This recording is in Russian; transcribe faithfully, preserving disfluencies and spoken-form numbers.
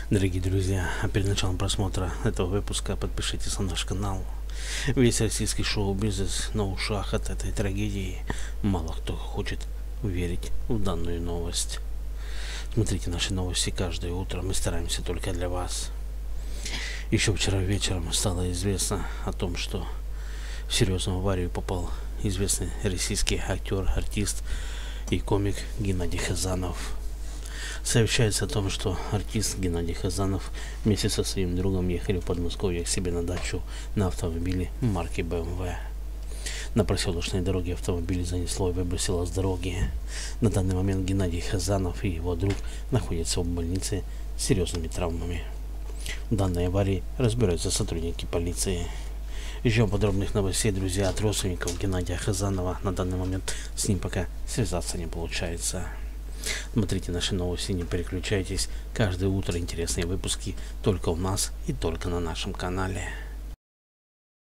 Дорогие друзья, а перед началом просмотра этого выпуска подпишитесь на наш канал. Весь российский шоу-бизнес на ушах от этой трагедии. Мало кто хочет верить в данную новость. Смотрите наши новости каждое утро, мы стараемся только для вас. Еще вчера вечером стало известно о том, что в серьезную аварию попал известный российский актер, артист и комик Геннадий Хазанов. Сообщается о том, что артист Геннадий Хазанов вместе со своим другом ехали в Подмосковье к себе на дачу на автомобиле марки бэ эм вэ. На проселочной дороге автомобиль занесло и выбросило с дороги. На данный момент Геннадий Хазанов и его друг находятся в больнице с серьезными травмами. В данной аварии разбираются сотрудники полиции. Еще подробных новостей, друзья, от родственников Геннадия Хазанова. На данный момент с ним пока связаться не получается. Смотрите наши новости, не переключайтесь. Каждое утро интересные выпуски только у нас и только на нашем канале.